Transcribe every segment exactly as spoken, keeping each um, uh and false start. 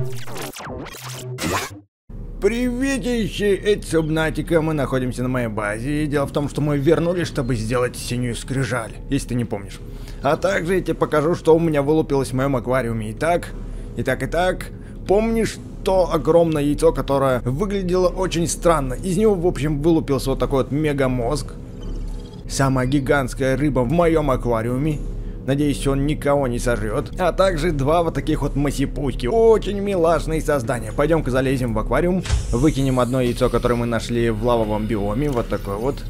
Приветище, это Субнатика, мы находимся на моей базе, и дело в том, что мы вернулись, чтобы сделать синюю скрижаль, если ты не помнишь. А также я тебе покажу, что у меня вылупилось в моем аквариуме. Итак, итак, итак, помнишь то огромное яйцо, которое выглядело очень странно? Из него, в общем, вылупился вот такой вот мегамозг. Самая гигантская рыба в моем аквариуме. Надеюсь, он никого не сожрет. А также два вот таких вот масипутки. Очень милашные создания. Пойдем-ка залезем в аквариум. Выкинем одно яйцо, которое мы нашли в лавовом биоме. Вот такое вот.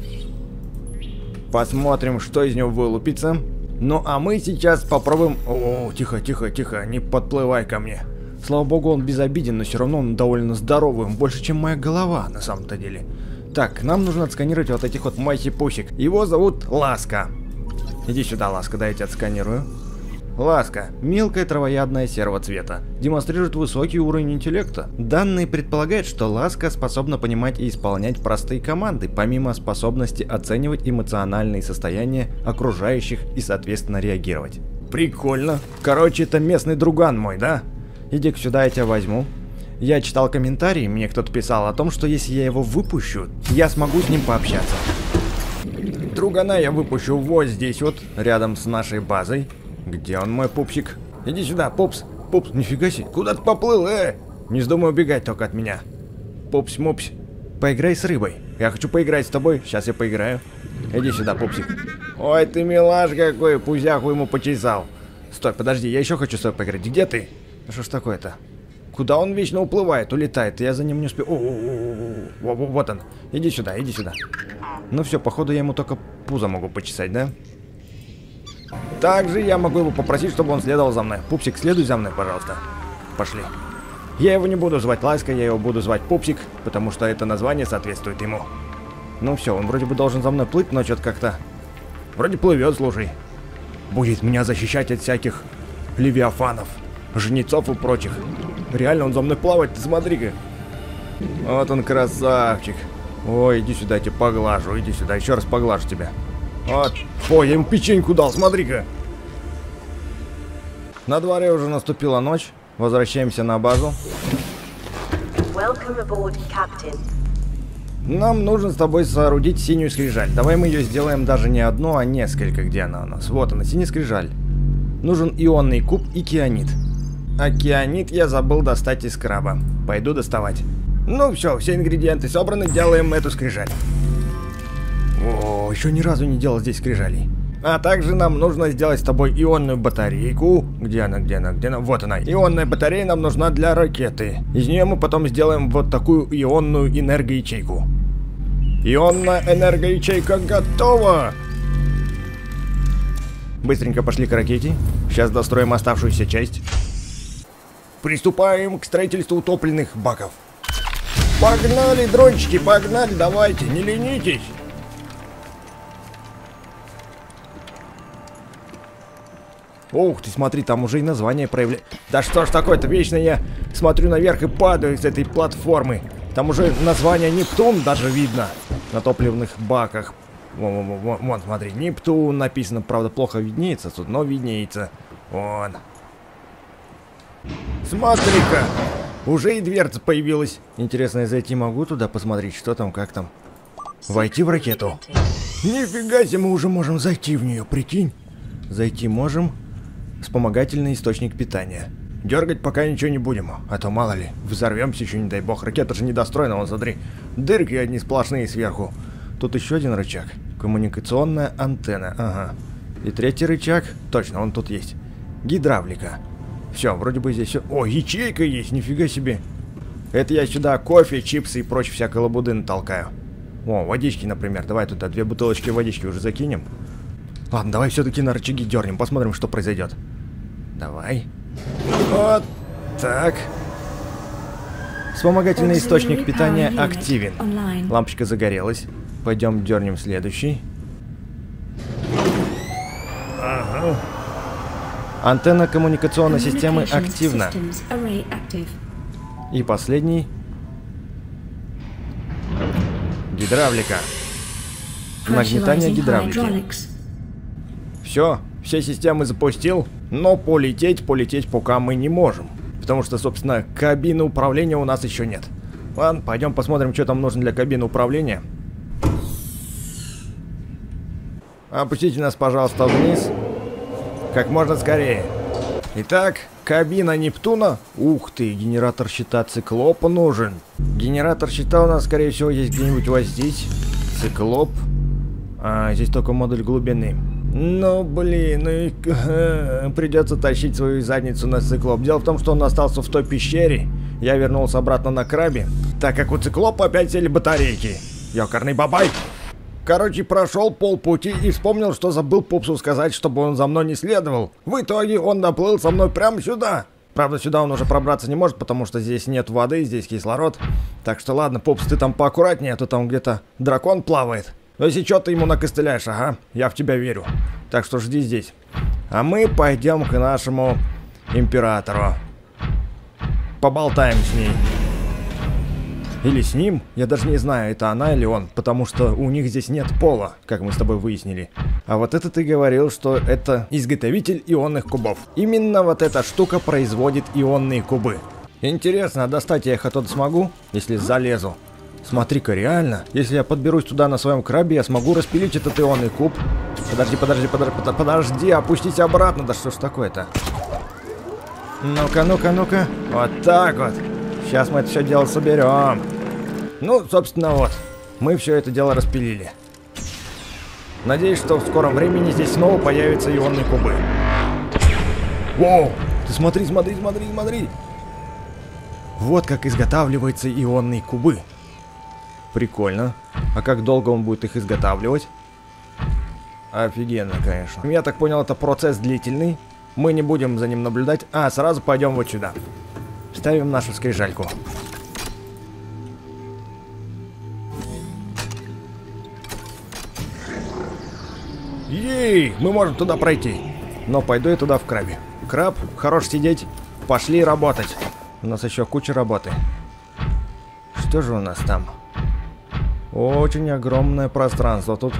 Посмотрим, что из него вылупится. Ну а мы сейчас попробуем... О, тихо, тихо, тихо. Не подплывай ко мне. Слава богу, он безобиден, но все равно он довольно здоровый. Он больше, чем моя голова, на самом-то деле. Так, нам нужно отсканировать вот этих вот масипусик. Его зовут Ласка. Иди сюда, Ласка, дай я тебя отсканирую. Ласка. Мелкая травоядная серого цвета. Демонстрирует высокий уровень интеллекта. Данные предполагают, что Ласка способна понимать и исполнять простые команды, помимо способности оценивать эмоциональные состояния окружающих и, соответственно, реагировать. Прикольно. Короче, это местный друган мой, да? Иди-ка сюда, я тебя возьму. Я читал комментарии, мне кто-то писал о том, что если я его выпущу, я смогу с ним пообщаться. Другана я выпущу вот здесь вот, рядом с нашей базой. Где он, мой пупсик? Иди сюда, пупс. Пупс, нифига себе, куда ты поплыл, э? Не вздумай убегать только от меня. Пупс-мупс, поиграй с рыбой. Я хочу поиграть с тобой, сейчас я поиграю. Иди сюда, пупсик. Ой, ты милаш какой, пузяху ему почесал. Стой, подожди, я еще хочу с тобой поиграть. Где ты? Да что ж такое-то? Куда он вечно уплывает, улетает, я за ним не успею. О-о-о-о-о. Вот он. Иди сюда, иди сюда. Ну все, походу я ему только пузо могу почесать, да? Также я могу его попросить, чтобы он следовал за мной. Пупсик, следуй за мной, пожалуйста. Пошли. Я его не буду звать Ласка, я его буду звать Пупсик, потому что это название соответствует ему. Ну все, он вроде бы должен за мной плыть, но что-то как-то... Вроде плывет, слушай. Будет меня защищать от всяких левиафанов, жнецов и прочих. Реально он за мной плавает, ты смотри-ка. Вот он красавчик. Ой, иди сюда, я тебя поглажу, иди сюда, еще раз поглажу тебя. Вот. Ой, я ему печеньку дал, смотри-ка. На дворе уже наступила ночь. Возвращаемся на базу. Aboard, нам нужно с тобой соорудить синюю скрижаль. Давай мы ее сделаем даже не одну, а несколько. Где она у нас? Вот она, синяя скрижаль. Нужен ионный куб и кианит. А кианит я забыл достать из краба. Пойду доставать. Ну все, все ингредиенты собраны, делаем эту скрижаль. О, еще ни разу не делал здесь скрижалей. А также нам нужно сделать с тобой ионную батарейку. Где она, где она, где она? Вот она. Ионная батарея нам нужна для ракеты. Из нее мы потом сделаем вот такую ионную энергоячейку. Ионная энергоячейка готова! Быстренько пошли к ракете. Сейчас достроим оставшуюся часть. Приступаем к строительству утопленных баков. Погнали, дрончики, погнали, давайте, не ленитесь. Ух ты, смотри, там уже и название проявляет. Да что ж такое-то, вечно я смотрю наверх и падаю с этой платформы. Там уже название Нептун даже видно на топливных баках. Вон, вон, вон, вон, смотри, Нептун написано, правда, плохо виднеется тут, но виднеется. Вон. Смотри-ка, уже и дверца появилась. Интересно, я зайти могу туда посмотреть, что там, как там? Войти в ракету. Нифига себе, мы уже можем зайти в нее, прикинь. Зайти можем. Вспомогательный источник питания. Дергать пока ничего не будем, а то мало ли, взорвемся еще, не дай бог. Ракета же недостроена, вон смотри, дырки одни сплошные сверху. Тут еще один рычаг. Коммуникационная антенна, ага. И третий рычаг, точно, он тут есть. Гидравлика. Все, вроде бы здесь все... О, ячейка есть, нифига себе. Это я сюда кофе, чипсы и прочее всякой лабуды натолкаю. О, водички, например, давай туда две бутылочки водички уже закинем. Ладно, давай все-таки на рычаги дернем, посмотрим, что произойдет. Давай. Вот так. Вспомогательный источник питания активен. Лампочка загорелась. Пойдем дернем следующий. Ага. Антенна коммуникационной системы активна. И последний. Гидравлика. Нагнетание гидравлики. Все, все системы запустил, но полететь, полететь пока мы не можем. потому что, собственно, кабины управления у нас еще нет. Ладно, пойдем посмотрим, что там нужно для кабины управления. Опустите нас, пожалуйста, вниз. Как можно скорее. Итак, кабина Нептуна. Ух ты, генератор щита Циклопа нужен. Генератор щита у нас, скорее всего, есть где-нибудь вот здесь. Циклоп. А, здесь только модуль глубины. Ну, блин, ну и придется тащить свою задницу на Циклоп. Дело в том, что он остался в той пещере. Я вернулся обратно на крабе, так как у Циклопа опять сели батарейки. Ёкарный бабай. Короче, прошел полпути и вспомнил, что забыл Пупсу сказать, чтобы он за мной не следовал. В итоге он доплыл со мной прямо сюда. Правда, сюда он уже пробраться не может, потому что здесь нет воды, здесь кислород. Так что ладно, Пупс, ты там поаккуратнее, а то там где-то дракон плавает. Но если что, ты ему накостыляешь, ага, я в тебя верю. Так что жди здесь. А мы пойдем к нашему императору. Поболтаем с ней. Или с ним, я даже не знаю, это она или он, потому что у них здесь нет пола, как мы с тобой выяснили. А вот это ты говорил, что это изготовитель ионных кубов. Именно вот эта штука производит ионные кубы. Интересно, а достать я их оттуда смогу, если залезу? Смотри-ка, реально, если я подберусь туда на своем крабе, я смогу распилить этот ионный куб. Подожди, подожди, подожди, подожди, опустись обратно, да что ж такое-то? Ну-ка, ну-ка, ну-ка, вот так вот. Сейчас мы это все дело соберем. Ну, собственно, вот. Мы все это дело распилили. Надеюсь, что в скором времени здесь снова появятся ионные кубы. Воу! Ты смотри, смотри, смотри, смотри! Вот как изготавливаются ионные кубы. Прикольно. А как долго он будет их изготавливать? Офигенно, конечно. Я так понял, это процесс длительный. Мы не будем за ним наблюдать. А, сразу пойдем вот сюда. Ставим нашу скрижальку. Ей, мы можем туда пройти. Но пойду я туда в крабе. Краб, хорош сидеть. Пошли работать. У нас еще куча работы. Что же у нас там? Очень огромное пространство тут.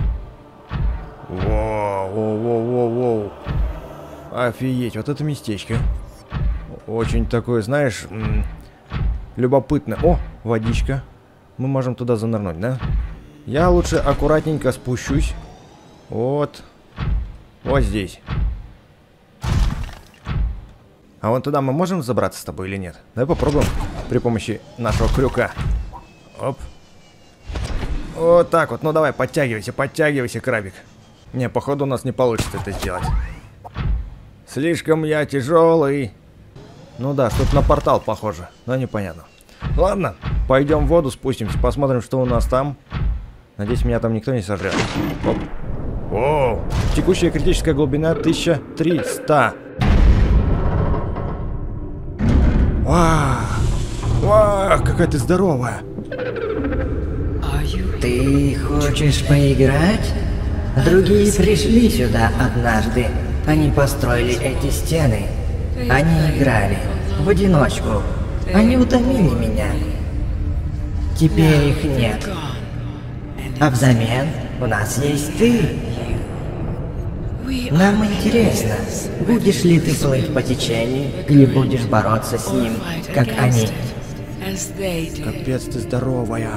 Воу, воу, воу, воу, воу. Офигеть, вот это местечко. Очень такое, знаешь, любопытно. О, водичка. Мы можем туда занырнуть, да? Я лучше аккуратненько спущусь. Вот. Вот здесь. А вон туда мы можем забраться с тобой или нет? Давай попробуем при помощи нашего крюка. Оп. Вот так вот. Ну давай, подтягивайся, подтягивайся, крабик. Не, походу у нас не получится это сделать. Слишком я тяжелый. Ну да, что-то на портал похоже, но непонятно. Ладно, пойдем в воду, спустимся, посмотрим, что у нас там. Надеюсь, меня там никто не сожрет. Оп. О, текущая критическая глубина тысяча триста. Вау, вау, какая ты здоровая. Ты хочешь поиграть? Другие пришли сюда однажды. Они построили эти стены. Они играли в одиночку. Они утомили меня. Теперь их нет. А взамен у нас есть ты. Нам интересно, будешь ли ты плыть по течению или будешь бороться с ним, как они. Капец ты здоровая.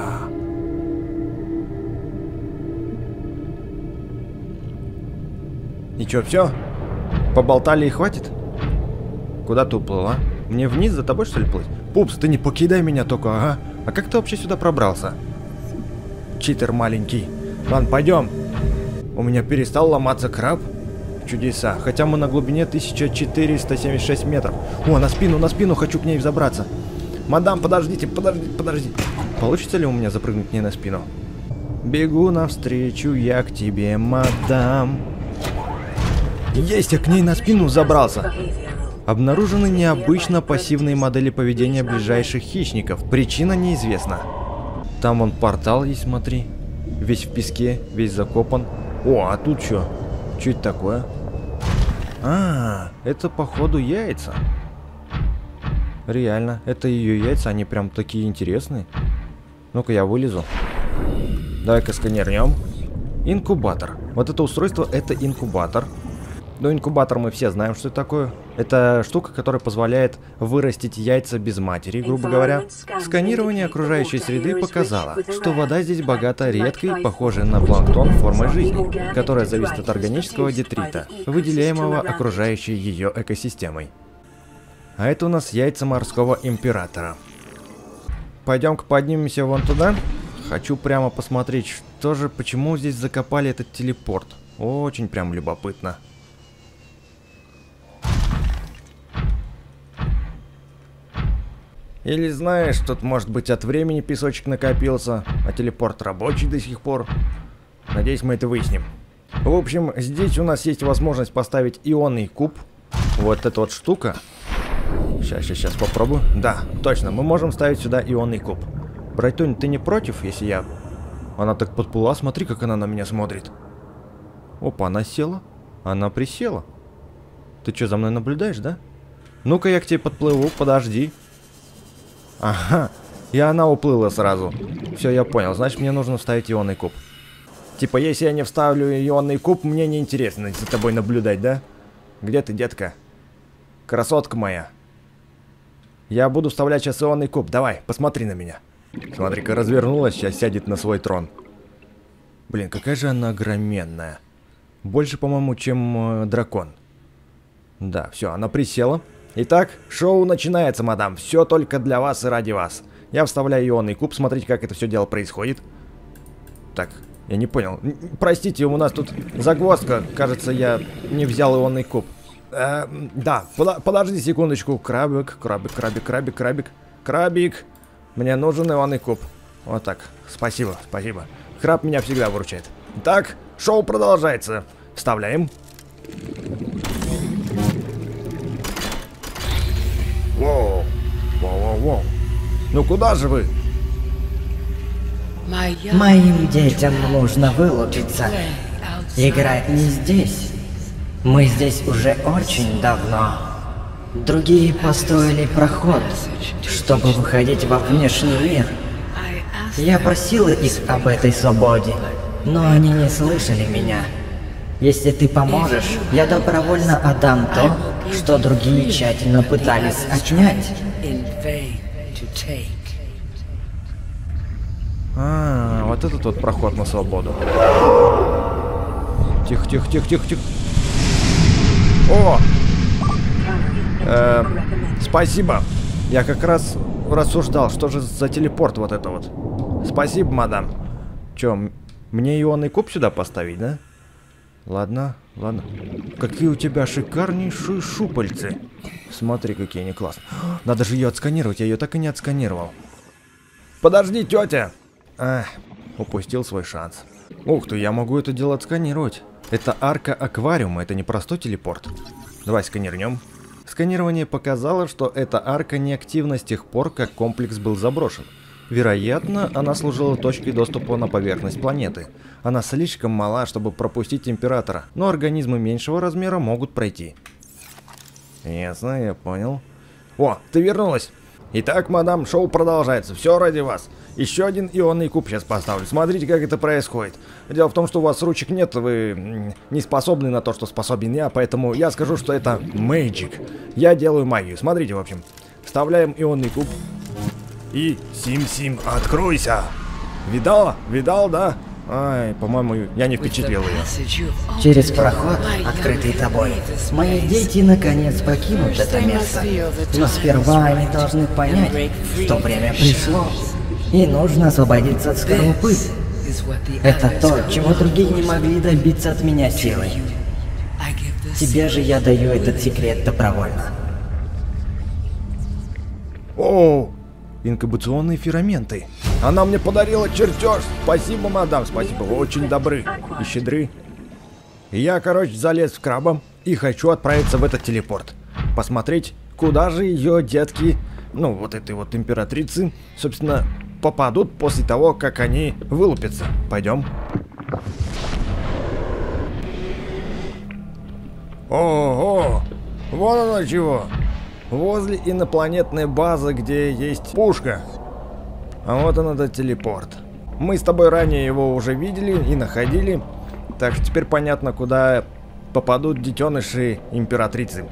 И чё, все? Поболтали и хватит? Куда ты уплыла? Мне вниз за тобой, что ли, плыть? Пупс, ты не покидай меня только, ага. А как ты вообще сюда пробрался? Читер маленький. Ладно, пойдем. У меня перестал ломаться краб. Чудеса. Хотя мы на глубине тысяча четыреста семьдесят шесть метров. О, на спину, на спину хочу к ней взобраться. Мадам, подождите, подождите, подождите. Получится ли у меня запрыгнуть к ней на спину? Бегу навстречу я к тебе, мадам. Есть, я к ней на спину забрался. Обнаружены необычно пассивные модели поведения ближайших хищников. Причина неизвестна. Там вон портал есть, смотри. Весь в песке, весь закопан. О, а тут что? Что это такое? А, это походу яйца. Реально, это ее яйца, они прям такие интересные. Ну-ка, я вылезу. Давай-ка сканернем. Инкубатор. Вот это устройство, это инкубатор. Ну, инкубатор мы все знаем, что это такое. Это штука, которая позволяет вырастить яйца без матери, грубо говоря. Сканирование окружающей среды показало, что вода здесь богата редкой, похожей на планктон формой жизни, которая зависит от органического детрита, выделяемого окружающей ее экосистемой. А это у нас яйца морского императора. Пойдем-ка поднимемся вон туда. Хочу прямо посмотреть, что же, почему здесь закопали этот телепорт. Очень прям любопытно. Или знаешь, тут может быть от времени песочек накопился, а телепорт рабочий до сих пор. Надеюсь, мы это выясним. В общем, здесь у нас есть возможность поставить ионный куб. Вот эта вот штука. Сейчас, сейчас, сейчас попробую. Да, точно, мы можем ставить сюда ионный куб. Брайтонь, ты не против, если я... Она так подплыла, смотри, как она на меня смотрит. Опа, она села. Она присела. Ты что, за мной наблюдаешь, да? Ну-ка, я к тебе подплыву, подожди. Ага, и она уплыла сразу. Все, я понял, значит, мне нужно вставить ионный куб. Типа, если я не вставлю ионный куб, мне не интересно за тобой наблюдать, да? Где ты, детка? Красотка моя. Я буду вставлять сейчас ионный куб, давай, посмотри на меня. Смотри-ка, развернулась, сейчас сядет на свой трон. Блин, какая же она огроменная. Больше, по-моему, чем э, дракон. Да, все, она присела. Итак, шоу начинается, мадам. Все только для вас и ради вас. Я вставляю ионный куб, смотрите, как это все дело происходит. Так, я не понял. Простите, у нас тут загвоздка. Кажется, я не взял ионный куб. Э, да, под, подожди секундочку. Крабик, крабик, крабик, крабик, крабик. Крабик. Мне нужен ионный куб. Вот так. Спасибо, спасибо. Краб меня всегда выручает. Так, шоу продолжается. Вставляем. Воу, воу, воу, воу. Ну куда же вы? Моим детям нужно вылупиться. Играть не здесь. Мы здесь уже очень давно. Другие построили проход, чтобы выходить во внешний мир. Я просила их об этой свободе, но они не слышали меня. Если ты поможешь, я добровольно отдам то, что другие тщательно пытались отнять. А, вот этот вот проход на свободу. Тихо, тихо, тихо, тихо, тихо. О! Э, спасибо. Я как раз рассуждал, что же за телепорт вот это вот. Спасибо, мадам. Че, мне ионный куб сюда поставить, да? Ладно, ладно. Какие у тебя шикарнейшие шупальцы. Смотри, какие они классные. Надо же ее отсканировать, я ее так и не отсканировал. Подожди, тетя. Ах, упустил свой шанс. Ух ты, я могу это дело отсканировать. Это арка аквариума, это не простой телепорт. Давай сканирнем. Сканирование показало, что эта арка неактивна с тех пор, как комплекс был заброшен. Вероятно, она служила точкой доступа на поверхность планеты. Она слишком мала, чтобы пропустить императора, но организмы меньшего размера могут пройти. Ясно, я понял. О, ты вернулась. Итак, мадам, шоу продолжается. Все ради вас. Еще один ионный куб сейчас поставлю. Смотрите, как это происходит. Дело в том, что у вас ручек нет, вы не способны на то, что способен я, поэтому я скажу, что это magic. Я делаю магию. Смотрите, в общем. Вставляем ионный куб. И Сим-Сим, откройся! Видала? Видал, да? Ай, по-моему, я не впечатлил ее. Через проход, открытый тобой, мои дети наконец покинут это место. Но сперва они должны понять, что время пришло, и нужно освободиться от скорлупы. Это то, чего другие не могли добиться от меня силой. Тебе же я даю этот секрет добровольно. О! Инкубационные ферменты. Она мне подарила чертеж. Спасибо, мадам, спасибо. Вы очень добры и щедры. Я, короче, залез в краба и хочу отправиться в этот телепорт. Посмотреть, куда же ее детки, ну, вот этой вот императрицы, собственно, попадут после того, как они вылупятся. Пойдем. Ого! Вон оно чего. Возле инопланетной базы, где есть пушка. А вот он, этот телепорт. Мы с тобой ранее его уже видели и находили. Так что теперь понятно, куда попадут детеныши императрицы.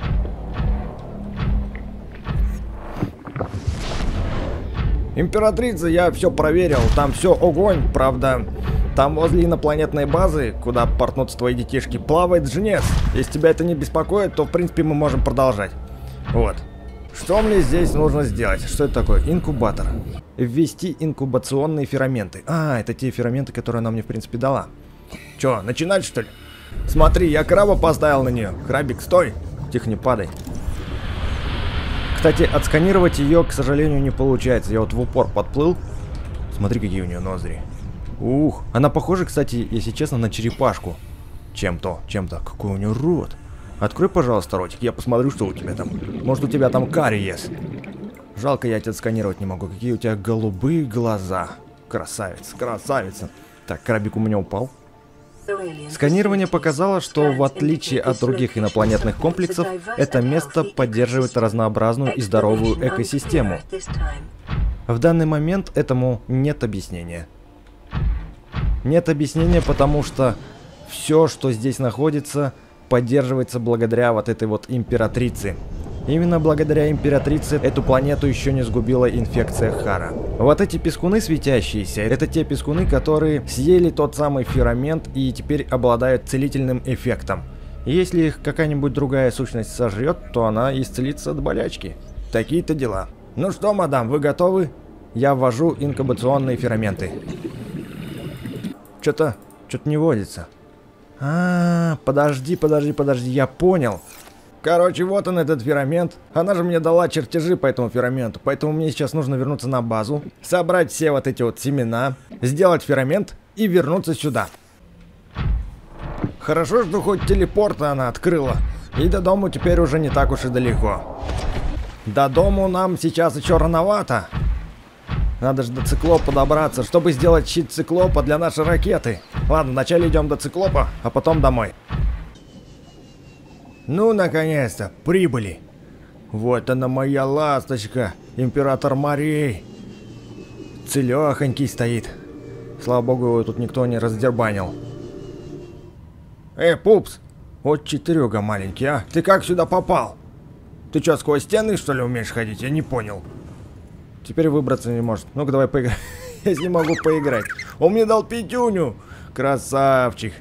Императрица, я все проверил, там все огонь, правда. Там возле инопланетной базы, куда портнутся твои детишки, плавает жнец. Если тебя это не беспокоит, то в принципе мы можем продолжать. Вот. Что мне здесь нужно сделать? Что это такое? Инкубатор. Ввести инкубационные ферменты. А, это те ферменты, которые она мне в принципе дала. Че, начинать что ли? Смотри, я краба поставил на нее. Крабик, стой. Тихо, не падай. Кстати, отсканировать ее, к сожалению, не получается. Я вот в упор подплыл. Смотри, какие у нее ноздри. Ух, она похожа, кстати, если честно, на черепашку. Чем-то, чем-то. Какой у нее рот. Открой, пожалуйста, ротик, я посмотрю, что у тебя там. Может, у тебя там кариес. Жалко, я тебя отсканировать не могу. Какие у тебя голубые глаза. Красавец, красавица. Так, крабик у меня упал. Сканирование показало, что в отличие от других инопланетных комплексов, это место поддерживает разнообразную и здоровую экосистему. В данный момент этому нет объяснения. Нет объяснения, потому что все, что здесь находится, поддерживается благодаря вот этой вот императрице. Именно благодаря императрице эту планету еще не сгубила инфекция Хара. Вот эти пескуны светящиеся, это те пескуны, которые съели тот самый фермент и теперь обладают целительным эффектом. И если их какая-нибудь другая сущность сожрет, то она исцелится от болячки. Такие-то дела. Ну что, мадам, вы готовы? Я ввожу инкубационные ферменты. Что-то, что-то не водится. А, подожди, подожди, подожди, я понял. Короче, вот он, этот фермент. Она же мне дала чертежи по этому ферменту. Поэтому мне сейчас нужно вернуться на базу, собрать все вот эти вот семена, сделать фермент и вернуться сюда. Хорошо, что хоть телепорт она открыла. И до дому теперь уже не так уж и далеко. До дому нам сейчас еще рановато. Надо же до циклопа добраться, чтобы сделать щит циклопа для нашей ракеты. Ладно, вначале идем до циклопа, а потом домой. Ну, наконец-то, прибыли. Вот она моя ласточка, император морей. Целехонький стоит. Слава богу, его тут никто не раздербанил. Эй, пупс, вот четырёга маленький, а? Ты как сюда попал? Ты что, сквозь стены, что ли, умеешь ходить? Я не понял. Теперь выбраться не может. Ну-ка, давай поиграем. Если могу поиграть. Он мне дал пятюню. Красавчик.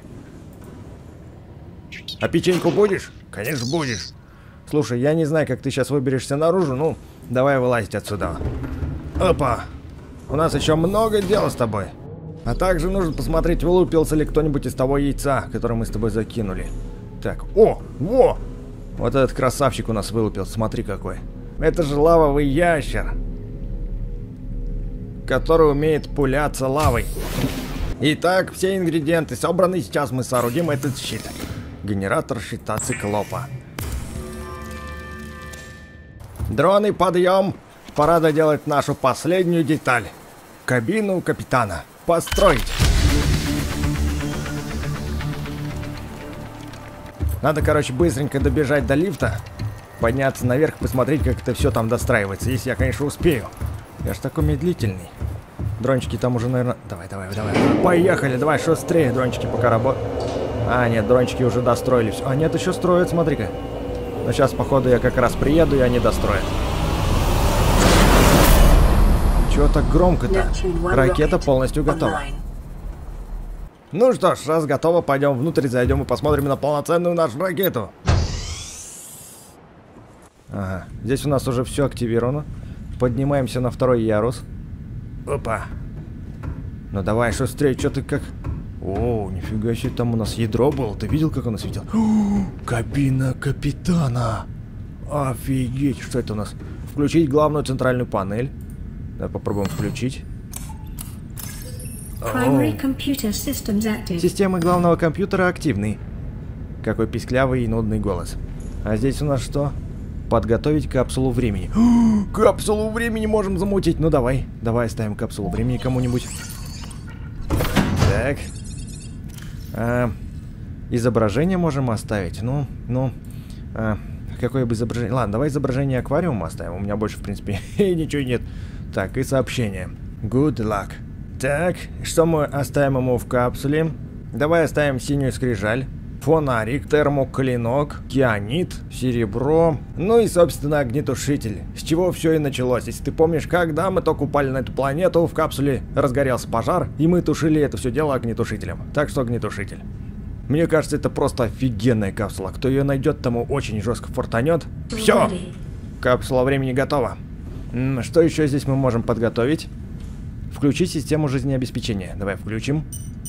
А печеньку будешь? Конечно, будешь. Слушай, я не знаю, как ты сейчас выберешься наружу. Ну, давай вылазить отсюда. Опа. У нас еще много дел с тобой. А также нужно посмотреть, вылупился ли кто-нибудь из того яйца, которое мы с тобой закинули. Так, о, во! Вот этот красавчик у нас вылупился, смотри какой. Это же лавовый ящер, который умеет пуляться лавой. Итак, все ингредиенты собраны, сейчас мы соорудим этот щит. Генератор щита циклопа. Дроны, подъем! Пора доделать нашу последнюю деталь. Кабину капитана. Построить. Надо, короче, быстренько добежать до лифта, подняться наверх, посмотреть, как это все там достраивается. Если я, конечно, успею. Я ж такой медлительный. Дрончики там уже, наверное... Давай, давай, давай. Поехали, давай, шустрее, дрончики пока работают. А, нет, дрончики уже достроили все. А, нет, еще строят, смотри-ка. Но сейчас, походу, я как раз приеду, и они достроят. Чего так громко-то? Ракета полностью готова. Ну что ж, раз готово, пойдем внутрь, зайдем и посмотрим на полноценную нашу ракету. Ага, здесь у нас уже все активировано. Поднимаемся на второй ярус. Опа. Ну давай, шустрее, что ты как... О, нифига себе, там у нас ядро было. Ты видел, как оно светило? О, кабина капитана. Офигеть, что это у нас? Включить главную центральную панель. Давай попробуем включить. Системы главного компьютера активны. Какой писклявый и нудный голос. А здесь у нас что? Подготовить капсулу времени. О, капсулу времени можем замутить. Ну давай, давай ставим капсулу времени кому-нибудь. Так. А, изображение можем оставить. Ну, ну. А, какое бы изображение? Ладно, давай изображение аквариума оставим. У меня больше, в принципе, ничего нет. Так, и сообщение. Good luck. Так, что мы оставим ему в капсуле? Давай оставим синюю скрижаль. фонарик, термоклинок, кианит, серебро, ну и, собственно, огнетушитель. С чего все и началось. Если ты помнишь, когда мы только упали на эту планету, в капсуле разгорелся пожар, и мы тушили это все дело огнетушителем. Так что огнетушитель. Мне кажется, это просто офигенная капсула. Кто ее найдет, тому очень жестко фортанет. Все! Капсула времени готова. Что еще здесь мы можем подготовить? Включить систему жизнеобеспечения. Давай включим.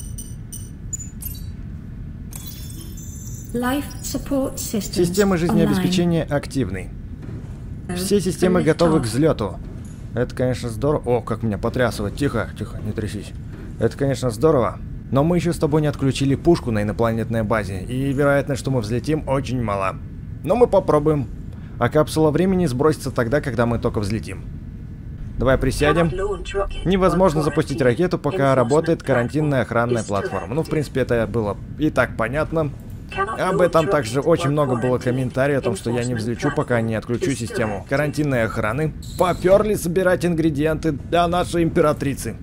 Система жизнеобеспечения активны. Все системы готовы к взлету. Это, конечно, здорово. О, как меня потрясывает. Тихо, тихо, не трясись. Это, конечно, здорово. Но мы еще с тобой не отключили пушку на инопланетной базе. И вероятность, что мы взлетим, очень мала. Но мы попробуем. А капсула времени сбросится тогда, когда мы только взлетим. Давай присядем. Невозможно запустить ракету, пока работает карантинная охранная платформа. Ну, в принципе, это было и так понятно. Об этом также очень много было комментариев о том, что я не взлечу, пока не отключу систему карантинной охраны. Поперли собирать ингредиенты для нашей императрицы.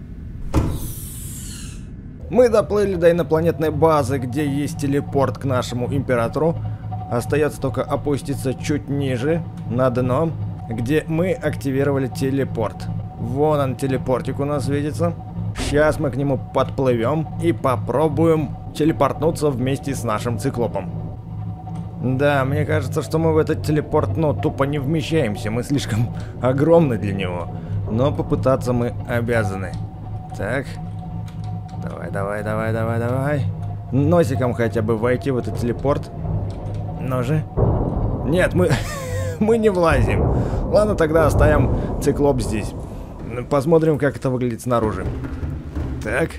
Мы доплыли до инопланетной базы, где есть телепорт к нашему императору. Остается только опуститься чуть ниже, на дно, где мы активировали телепорт. Вон он, телепортик у нас видится. Сейчас мы к нему подплывем и попробуем телепортнуться вместе с нашим циклопом. Да, мне кажется, что мы в этот телепорт, ну, тупо не вмещаемся. Мы слишком огромны для него. Но попытаться мы обязаны. Так. Давай, давай, давай, давай, давай. Носиком хотя бы войти в этот телепорт. Ну же. Нет, мы... мы не влазим. Ладно, тогда оставим циклоп здесь. Посмотрим, как это выглядит снаружи. Так.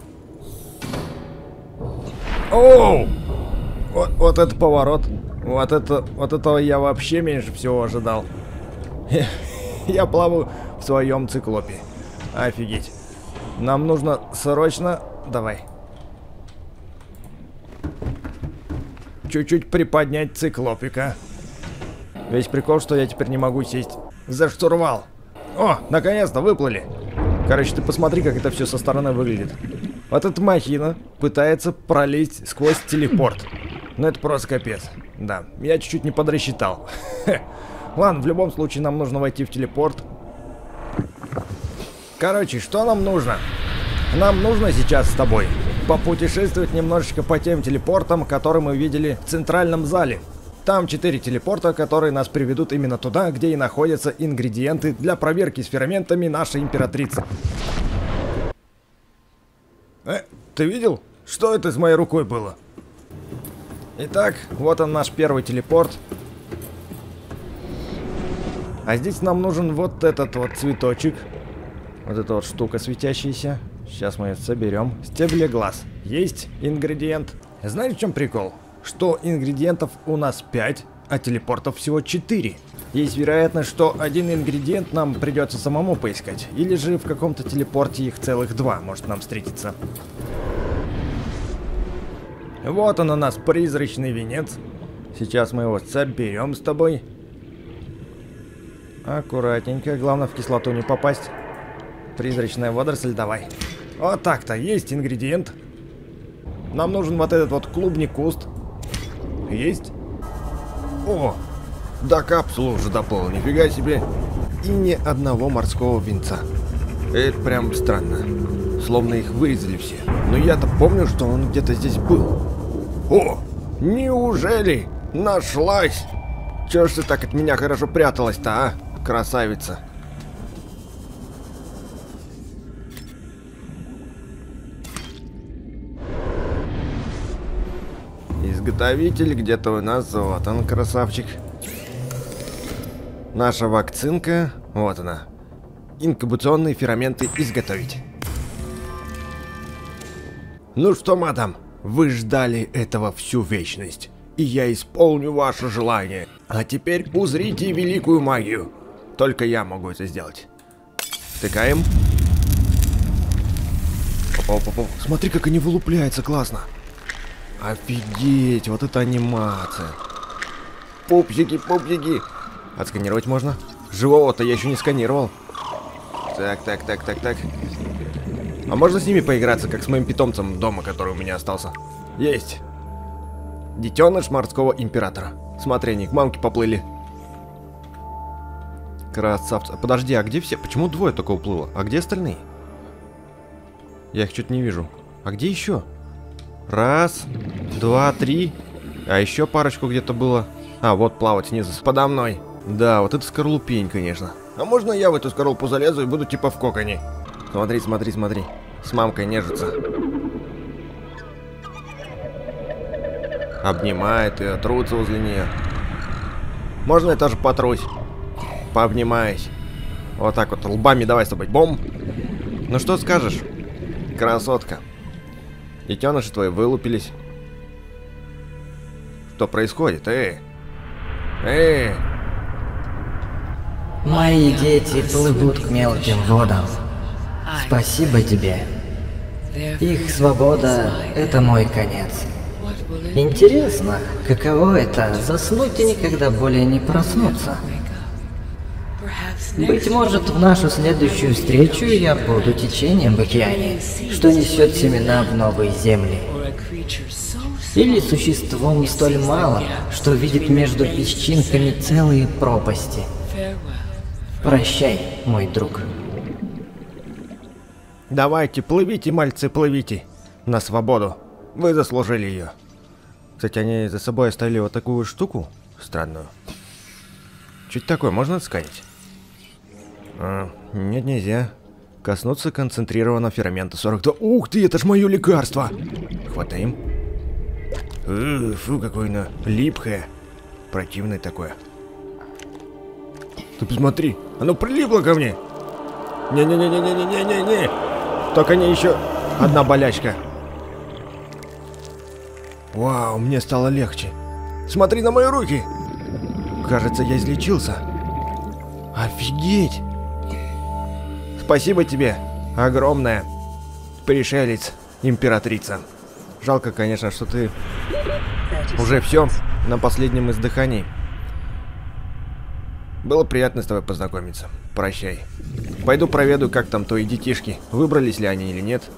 Оу! Вот, вот это поворот. Вот это, вот этого я вообще меньше всего ожидал. Я, я плаваю в своем циклопе. Офигеть. Нам нужно срочно... Давай. Чуть-чуть приподнять циклопика. Весь прикол, что я теперь не могу сесть за штурвал. О, наконец-то выплыли. Короче, ты посмотри, как это все со стороны выглядит. Вот эта махина пытается пролезть сквозь телепорт. Ну это просто капец. Да, я чуть-чуть не подрасчитал. Ладно, в любом случае нам нужно войти в телепорт. Короче, что нам нужно? Нам нужно сейчас с тобой попутешествовать немножечко по тем телепортам, которые мы видели в центральном зале. Там четыре телепорта, которые нас приведут именно туда, где и находятся ингредиенты для проверки с ферментами нашей императрицы. Э, ты видел? Что это с моей рукой было? Итак, вот он наш первый телепорт. А здесь нам нужен вот этот вот цветочек. Вот эта вот штука светящаяся. Сейчас мы ее соберем. Стеблеглаз. Есть ингредиент. Знаете, в чем прикол? Что ингредиентов у нас пять, а телепортов всего четыре. Есть вероятность, что один ингредиент нам придется самому поискать. Или же в каком-то телепорте их целых два может нам встретиться. Вот он у нас, призрачный венец. Сейчас мы его соберем с тобой. Аккуратненько, главное в кислоту не попасть. Призрачная водоросль, давай. Вот так-то, есть ингредиент. Нам нужен вот этот вот клубный куст. Есть? О, до капсулы уже доплыл, нифига себе. И ни одного морского венца. Это прям странно. Словно их вырезали все. Но я-то помню, что он где-то здесь был. О, неужели нашлась? Чё ж ты так от меня хорошо пряталась-то, а, красавица? Изготовитель где-то у нас, вот он, красавчик. Наша вакцинка, вот она. Инкубационные ферменты изготовить. Ну что, мадам, вы ждали этого всю вечность, и я исполню ваше желание. А теперь узрите великую магию. Только я могу это сделать. Втыкаем. Оп-оп-оп. Смотри, как они вылупляются, классно. Офигеть, вот это анимация. Пупсики, пупсики. Отсканировать можно? Живого-то я еще не сканировал. Так, так, так, так, так. А можно с ними поиграться, как с моим питомцем дома, который у меня остался? Есть. Детеныш морского императора. Смотри, они к мамке поплыли. Красавцы. Подожди, а где все? Почему двое только уплыло? А где остальные? Я их что-то не вижу. А где еще? Раз, два, три. А еще парочку где-то было. А, вот плавать снизу. Подо мной. Да, вот это скорлупень, конечно. А можно я в эту скорлупу залезу и буду типа в коконе? Смотри, смотри, смотри. С мамкой нежится. Обнимает ее, трутся возле нее. Можно я тоже потрусь? Пообнимаюсь. Вот так вот, лбами давай с тобой. Бом! Ну что скажешь, красотка? Детеныши твои вылупились. Что происходит? Эй! Эй! Мои дети плывут к мелким водам. Спасибо тебе. Их свобода — это мой конец. Интересно, каково это — заснуть и никогда более не проснуться? Быть может, в нашу следующую встречу я буду течением в океане, что несет семена в новые земли. Или существом столь малым, что видит между песчинками целые пропасти. Прощай, мой друг. Давайте, плывите, мальцы, плывите. На свободу. Вы заслужили ее. Кстати, они за собой оставили вот такую штуку странную. Чуть такое можно отсканить? А, нет, нельзя. Коснуться концентрированного фермента сорок два. Ух ты, это ж мое лекарство! Хватаем. Э, фу, какое оно липкое. Противное такое. Ты посмотри, оно прилипло ко мне. Не-не-не-не-не-не-не-не. Только не еще одна болячка. Вау, мне стало легче. Смотри на мои руки. Кажется, я излечился. Офигеть. Спасибо тебе, огромное. Пришелец, императрица. Жалко, конечно, что ты уже все на последнем издыхании. Было приятно с тобой познакомиться. Прощай. Пойду проведу, как там твои детишки. Выбрались ли они или нет.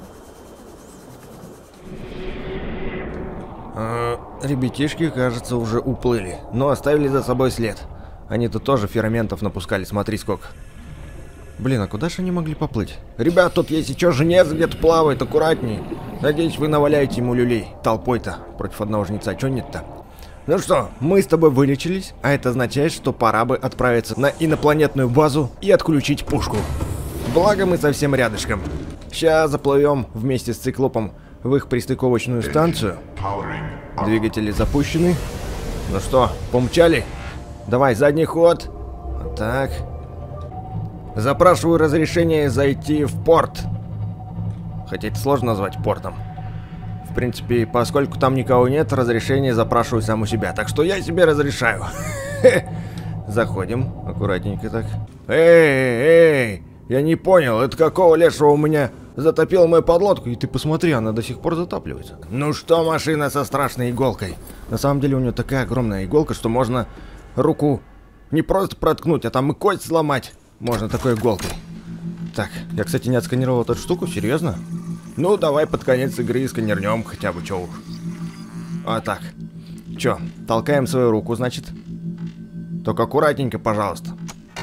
А, ребятишки, кажется, уже уплыли. Но оставили за собой след. Они-то тоже ферментов напускали, смотри сколько. Блин, а куда же они могли поплыть? Ребят, тут есть еще женец где-то плавает, аккуратней. Надеюсь, вы наваляете ему люлей. Толпой-то против одного жнеца. Че нет-то? Ну что, мы с тобой вылечились, а это означает, что пора бы отправиться на инопланетную базу и отключить пушку. Благо мы совсем рядышком. Сейчас заплывем вместе с циклопом в их пристыковочную станцию. Двигатели запущены. Ну что, помчали? Давай, задний ход. Вот так. Запрашиваю разрешение зайти в порт. Хотя это сложно назвать портом. В принципе, поскольку там никого нет, разрешение запрашиваю сам у себя. Так что я себе разрешаю. Заходим. Аккуратненько так. Эй, эй, я не понял, это какого лешего у меня затопил мою подлодку? И ты посмотри, она до сих пор затапливается. Ну что, машина со страшной иголкой? На самом деле у нее такая огромная иголка, что можно руку не просто проткнуть, а там и кость сломать. Можно такой иголкой. Так, я, кстати, не отсканировал эту штуку, серьезно? Ну, давай под конец игры сканернем хотя бы, чё уж. А так. Чё, толкаем свою руку, значит? Только аккуратненько, пожалуйста.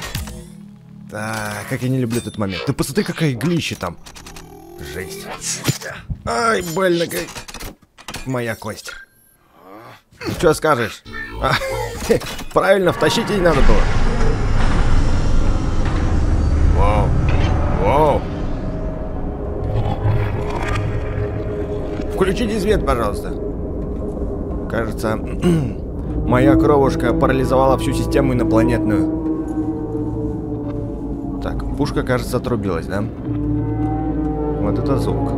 Так, как я не люблю этот момент. Ты посмотри, какая иглища там. Жесть. Ай, больно как. Моя кость. Ну, что скажешь? А, правильно, втащить ей надо было. Вау. Вау. Включите свет, пожалуйста. Кажется, моя кровушка парализовала всю систему инопланетную. Так, пушка, кажется, отрубилась, да? Вот это звук.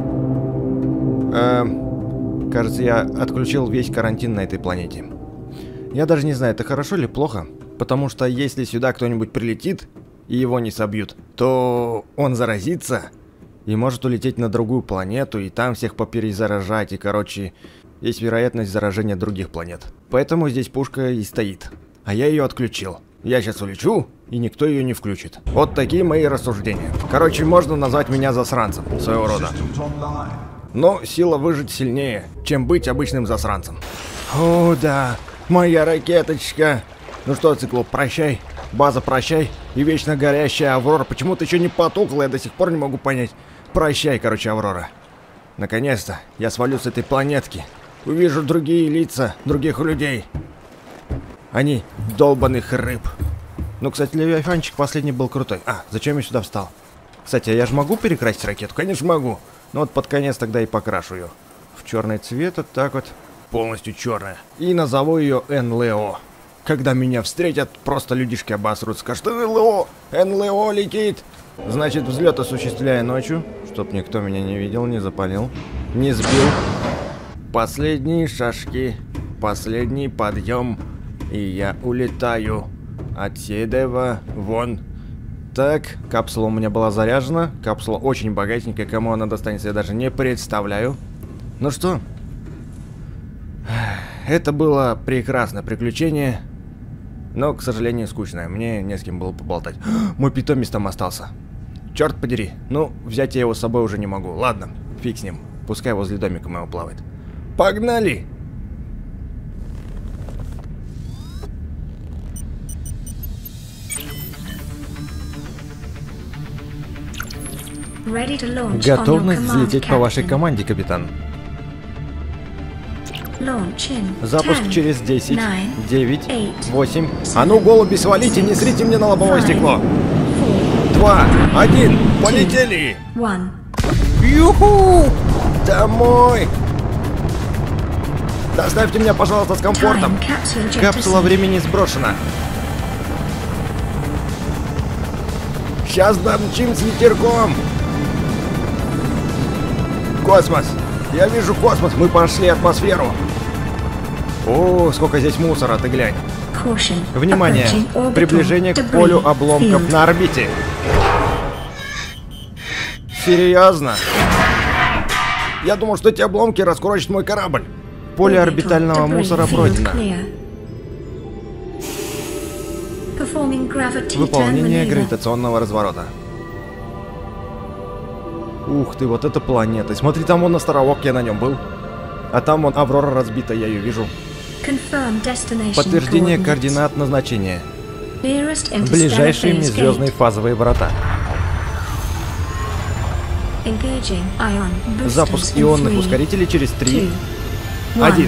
Эм, кажется, я отключил весь карантин на этой планете. Я даже не знаю, это хорошо или плохо. Потому что если сюда кто-нибудь прилетит и его не собьют, то он заразится и может улететь на другую планету и там всех поперезаражать. И, короче, есть вероятность заражения других планет. Поэтому здесь пушка и стоит. А я ее отключил. Я сейчас улечу, и никто ее не включит. Вот такие мои рассуждения. Короче, можно назвать меня засранцем своего рода. но сила выжить сильнее, чем быть обычным засранцем. О, да, моя ракеточка. Ну что, Циклоп, прощай. База, прощай. И вечно горящая Аврора почему-то еще не потухла, я до сих пор не могу понять. Прощай, короче, Аврора. Наконец-то я свалю с этой планетки. Увижу другие лица, других людей. Они долбаных рыб. Ну, кстати, Левиафанчик последний был крутой. А, зачем я сюда встал? Кстати, а я же могу перекрасить ракету? Конечно, могу. Но вот под конец тогда и покрашу ее. В черный цвет, вот так вот. Полностью черная. И назову ее эн эл о. Когда меня встретят, просто людишки обосрут. Скажут: эн эл о, эн эл о летит. Значит, взлет осуществляя ночью, чтоб никто меня не видел, не запалил, не сбил. Последние шажки, последний подъем, и я улетаю отсюда вон. Так, капсула у меня была заряжена, капсула очень богатенькая, кому она достанется, я даже не представляю. Ну что, это было прекрасное приключение, но, к сожалению, скучное, мне не с кем было поболтать. Мой питомец там остался. Черт подери, ну, взять я его с собой уже не могу. Ладно, фиг с ним, пускай возле домика моего плавает. Погнали! Готовность взлететь по вашей команде, капитан. Запуск через десять, девять, восемь. А ну, голуби, свалите, не срите мне на лобовое стекло. Два, один, полетели! Юху! Домой! Доставьте меня, пожалуйста, с комфортом. Капсула времени сброшена. Сейчас домчим с ветерком. Космос! Я вижу космос, мы прошли атмосферу. О, сколько здесь мусора, ты глянь. Внимание! Приближение к полю обломков на орбите. Серьезно? Я думал, что эти обломки раскурочат мой корабль. Поле орбитального мусора пройдено. Выполнение гравитационного разворота. Ух ты, вот это планета. Смотри, там вон островок, я на нем был. А там вон Аврора разбита, я ее вижу. Подтверждение координат назначения. Ближайшие межзвездные фазовые врата. Запуск ионных ускорителей через три, один.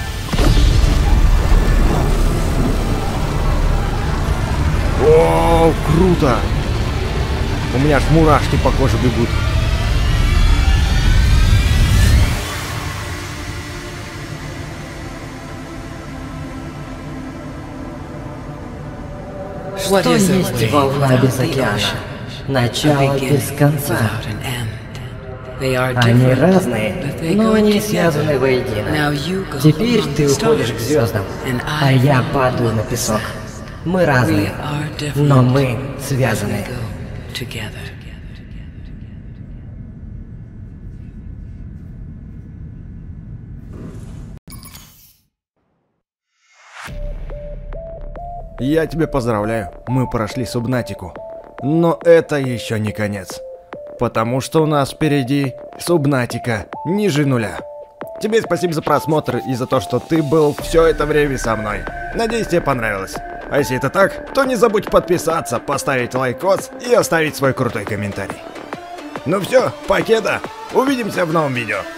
О, круто! У меня аж мурашки по коже бегут. Что есть волна без океана? Начало без конца. Они разные, но они связаны воедино. Теперь ты уходишь к звездам, а я падаю на песок. Мы разные, но мы связаны. Я тебя поздравляю, мы прошли Субнатику. Но это еще не конец. Потому что у нас впереди Субнатика ниже нуля. Тебе спасибо за просмотр и за то, что ты был все это время со мной. Надеюсь, тебе понравилось. А если это так, то не забудь подписаться, поставить лайкос и оставить свой крутой комментарий. Ну все, покеда, увидимся в новом видео.